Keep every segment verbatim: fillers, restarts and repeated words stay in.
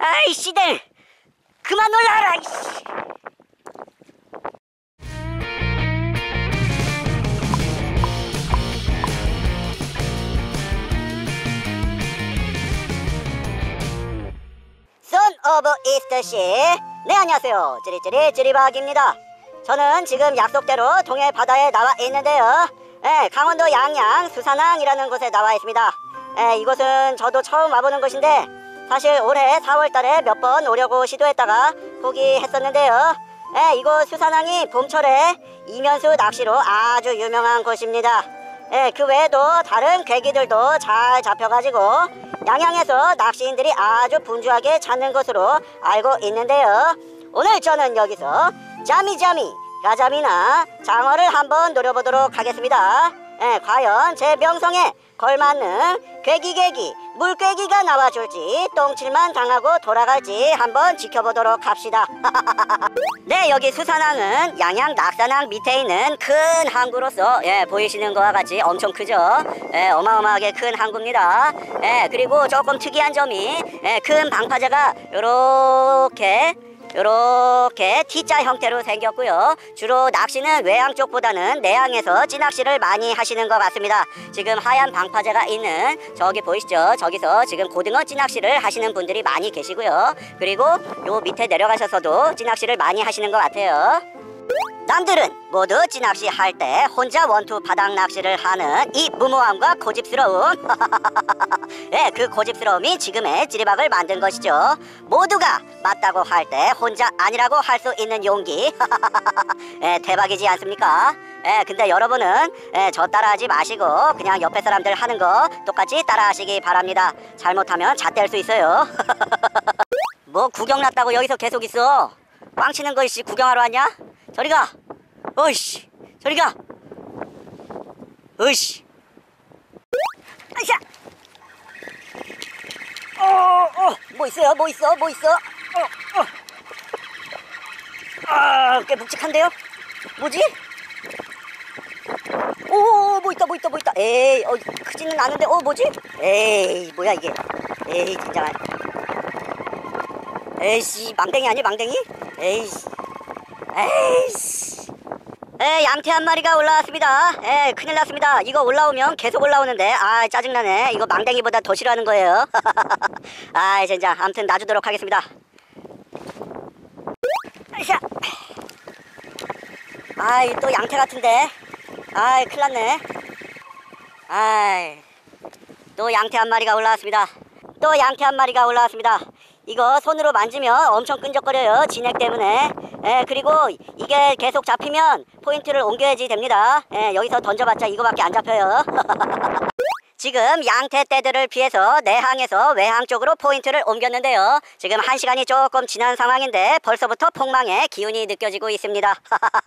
아이씨들 그만 올라와라. 이씨. 선 오브 이스트씨. 네, 안녕하세요. 찌리찌리 찌리박입니다. 저는 지금 약속대로 동해 바다에 나와 있는데요. 예, 강원도 양양 수산항이라는 곳에 나와 있습니다. 예, 이곳은 저도 처음 와보는 곳인데 사실 올해 사월달에 몇 번 오려고 시도했다가 포기했었는데요. 예, 이곳 수산항이 봄철에 이면수 낚시로 아주 유명한 곳입니다. 예, 그 외에도 다른 괴기들도 잘 잡혀가지고 양양에서 낚시인들이 아주 분주하게 찾는 곳으로 알고 있는데요. 오늘 저는 여기서 자미자미, 가자미나 장어를 한번 노려보도록 하겠습니다. 예, 과연 제 명성에 걸맞는 괴기괴기, 물괴기가 나와줄지 똥칠만 당하고 돌아갈지 한번 지켜보도록 합시다. 네, 여기 수산항은 양양 낙산항 밑에 있는 큰 항구로서 예, 보이시는 것과 같이 엄청 크죠. 예, 어마어마하게 큰 항구입니다. 예, 그리고 조금 특이한 점이 예, 큰 방파제가 요렇게 요렇게 T자 형태로 생겼고요. 주로 낚시는 외항 쪽보다는 내항에서 찌낚시를 많이 하시는 것 같습니다. 지금 하얀 방파제가 있는 저기 보이시죠? 저기서 지금 고등어 찌낚시를 하시는 분들이 많이 계시고요. 그리고 요 밑에 내려가셔서도 찌낚시를 많이 하시는 것 같아요. 남들은 모두 찌낚시 할 때 혼자 원투 바닥 낚시를 하는 이 무모함과 고집스러움. 예, 그 고집스러움이 지금의 찌리박을 만든 것이죠. 모두가 맞다고 할 때 혼자 아니라고 할 수 있는 용기. 예, 대박이지 않습니까? 예, 근데 여러분은 예, 저 따라하지 마시고 그냥 옆에 사람들 하는 거 똑같이 따라하시기 바랍니다. 잘못하면 잣될 수 있어요. 뭐 구경 났다고 여기서 계속 있어? 꽝 치는 거 이씨 구경하러 왔냐? 저리가! 어이씨! 저리가! 어이씨! 아이샤! 어, 어, 뭐 있어요? 뭐 있어? 뭐 있어? 어, 어. 아, 꽤 묵직한데요? 뭐지? 오, 뭐 있다, 뭐 있다, 뭐 있다. 에이, 어, 크지는 않은데, 어, 뭐지? 에이, 뭐야, 이게. 에이, 진짜. 에이씨, 망댕이 아니야, 망댕이? 에이씨. 에이씨. 에, 양태 한 마리가 올라왔습니다. 에, 큰일 났습니다. 이거 올라오면 계속 올라오는데 아, 짜증나네. 이거 망댕이보다 더 싫어하는 거예요. 아, 진짜. 아무튼 놔주도록 하겠습니다. 아이샤. 아이, 또 양태 같은데. 아이, 큰일 났네. 아이, 또 양태 한 마리가 올라왔습니다. 또 양태 한 마리가 올라왔습니다. 이거 손으로 만지면 엄청 끈적거려요. 진액 때문에. 예, 그리고 이게 계속 잡히면 포인트를 옮겨야지 됩니다. 예, 여기서 던져봤자 이거밖에 안 잡혀요. 지금 양태 떼들을 피해서 내항에서 외항 쪽으로 포인트를 옮겼는데요. 지금 한 시간이 조금 지난 상황인데 벌써부터 폭망의 기운이 느껴지고 있습니다.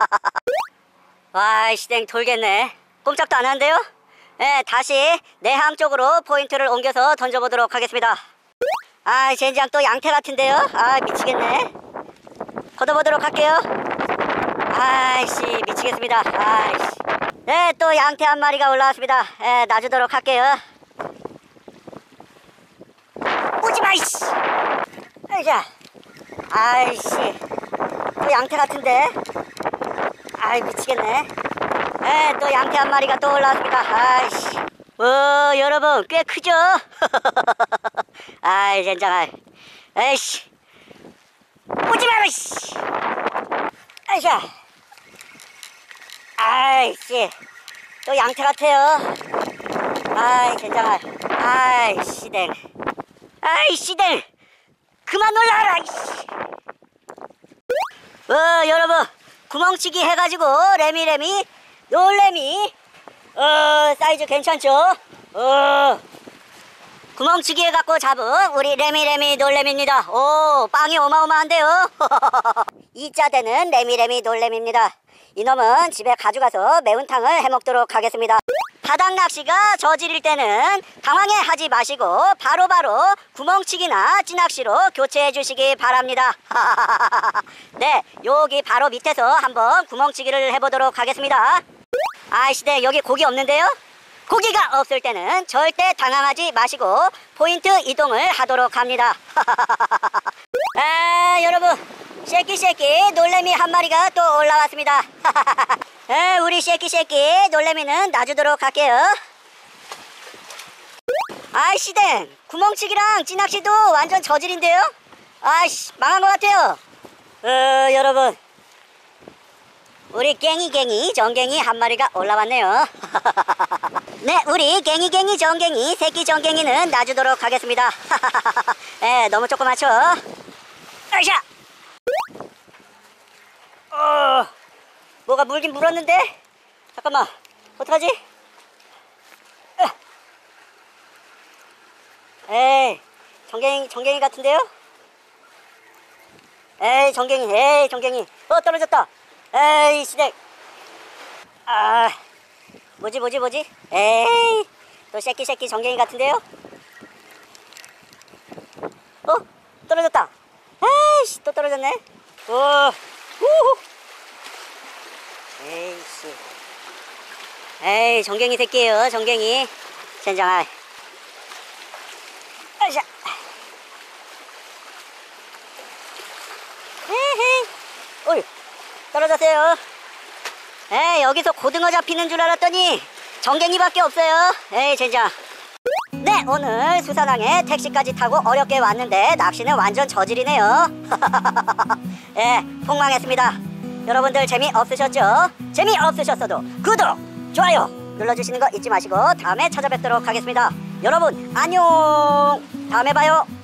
와, 시댕 돌겠네. 꼼짝도 안 하는데요. 예, 다시 내항 쪽으로 포인트를 옮겨서 던져보도록 하겠습니다. 아, 젠장 또 양태 같은데요? 아, 미치겠네. 걷어보도록 할게요. 아이씨, 미치겠습니다. 아이씨. 네, 또 양태 한 마리가 올라왔습니다. 예, 놔주도록 할게요. 오지마, 이씨. 아이자. 아이씨. 또 양태 같은데? 아이, 미치겠네. 예, 또 양태 한 마리가 또 올라왔습니다. 아이씨. 오, 여러분, 꽤 크죠? 아이, 젠장아. 에이씨. 오지마, 이씨. 아이샤. 아이씨. 또 양태 같아요. 아이, 젠장아. 아이, 씨댕. 아이, 씨댕. 그만 올라와라, 이씨. 어, 여러분. 구멍치기 해가지고, 레미레미, 놀래미. 어, 사이즈 괜찮죠? 어, 구멍치기 해갖고 잡은 우리 레미레미 놀래미입니다. 오, 빵이 어마어마한데요? 이자 되는 레미레미 놀래미입니다. 이놈은 집에 가져가서 매운탕을 해먹도록 하겠습니다. 바닥 낚시가 저질일 때는 당황해 하지 마시고 바로바로 바로 구멍치기나 찌낚시로 교체해 주시기 바랍니다. 네, 여기 바로 밑에서 한번 구멍치기를 해보도록 하겠습니다. 아이씨, 네, 여기 고기 없는데요? 고기가 없을 때는 절대 당황하지 마시고 포인트 이동을 하도록 합니다. 쉐끼쉐끼 놀래미 한 마리가 또 올라왔습니다. 에, 우리 쉐끼쉐끼 놀래미는 놔주도록 할게요. 아이씨 댕 구멍치기랑 찌낚시도 완전 저질인데요. 아이씨 망한 것 같아요. 어, 여러분 우리 갱이갱이 정갱이 한 마리가 올라왔네요. 네, 우리 갱이갱이 정갱이 새끼 정갱이는 놔주도록 하겠습니다. 에, 너무 조그맣죠? 아이샤! 어, 뭐가 물긴 물었는데? 잠깐만, 어떡하지? 에이, 정갱이, 정갱이 같은데요? 에이, 정갱이, 에이, 정갱이. 어, 떨어졌다. 에이, 시댁. 아, 뭐지, 뭐지, 뭐지? 에이, 또 새끼, 새끼 정갱이 같은데요? 어, 떨어졌다. 에이씨, 또 떨어졌네. 오, 우후. 에이씨. 에이, 정갱이 새끼예요, 정갱이. 젠장아. 아이샤. 헤헤. 어이, 떨어졌어요. 에이, 여기서 고등어 잡히는 줄 알았더니 정갱이밖에 없어요. 에이, 젠장. 네, 오늘 수산항에 택시까지 타고 어렵게 왔는데 낚시는 완전 저질이네요. 예, 폭망했습니다. 여러분들 재미없으셨죠? 재미없으셨어도 구독, 좋아요 눌러주시는 거 잊지 마시고 다음에 찾아뵙도록 하겠습니다. 여러분 안녕. 다음에 봐요.